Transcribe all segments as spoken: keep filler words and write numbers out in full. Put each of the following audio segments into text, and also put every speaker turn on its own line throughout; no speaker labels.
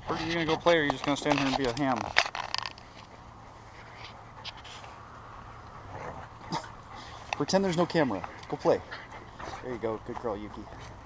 Are you gonna go play, or are you just gonna stand here and be a ham? Pretend there's no camera. Go play. There you go. Good girl, Yuki.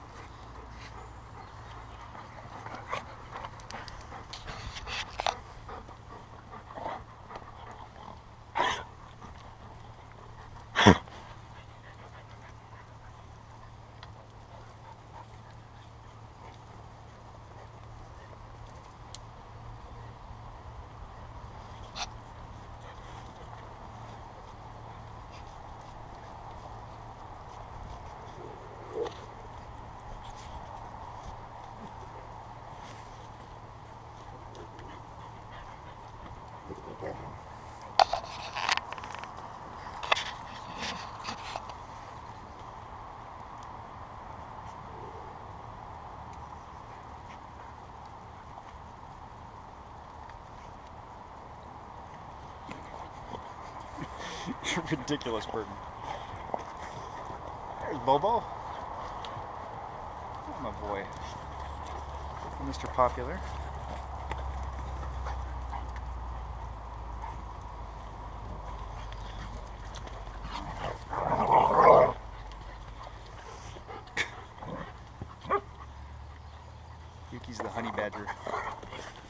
You're ridiculous, Burton. There's Bobo. Oh, my boy. Mister Popular. Yuki's the honey badger.